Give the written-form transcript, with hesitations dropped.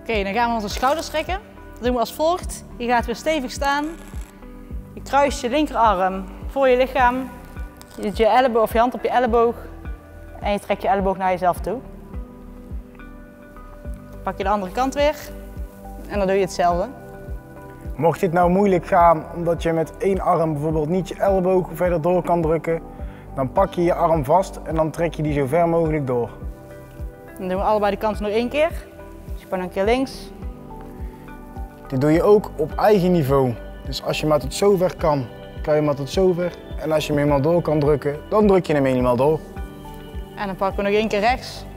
Oké, dan gaan we onze schouders trekken. Dat doen we als volgt. Je gaat weer stevig staan. Je kruist je linkerarm voor je lichaam. Je doet je elleboog of je hand op je elleboog. En je trekt je elleboog naar jezelf toe. Pak je de andere kant weer. En dan doe je hetzelfde. Mocht dit nou moeilijk gaan omdat je met één arm bijvoorbeeld niet je elleboog verder door kan drukken, dan pak je je arm vast en dan trek je die zo ver mogelijk door. Dan doen we allebei de kanten nog 1 keer. Dus je pakt een keer links. Dit doe je ook op eigen niveau. Dus als je maar tot zover kan, kan je maar tot zover. En als je hem helemaal door kan drukken, dan druk je hem helemaal door. En dan pakken we nog 1 keer rechts.